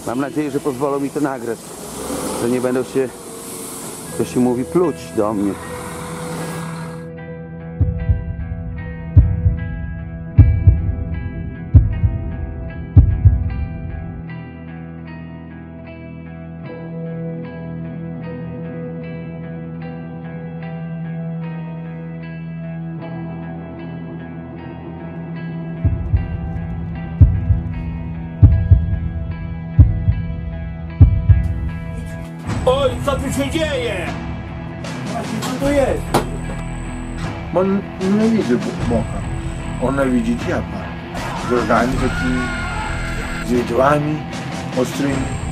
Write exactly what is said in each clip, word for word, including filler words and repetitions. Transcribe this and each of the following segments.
Mam nadzieję, że pozwolą mi to nagrać. Że nie będą się, to się mówi, pluć do mnie. Oj, co tu się dzieje? Właśnie, co to jest? On nie widzi Boga. Ona widzi diabła. Z rogami takimi, z wiedłami ostrymi.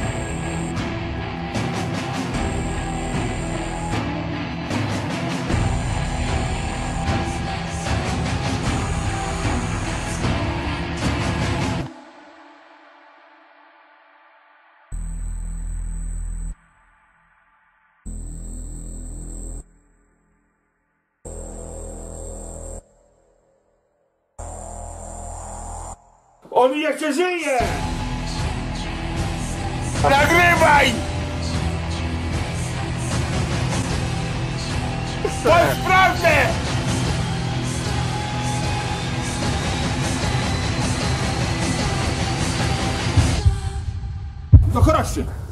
On jeszcze żyje! Nagrywaj! To jest prawda! No chodźcie!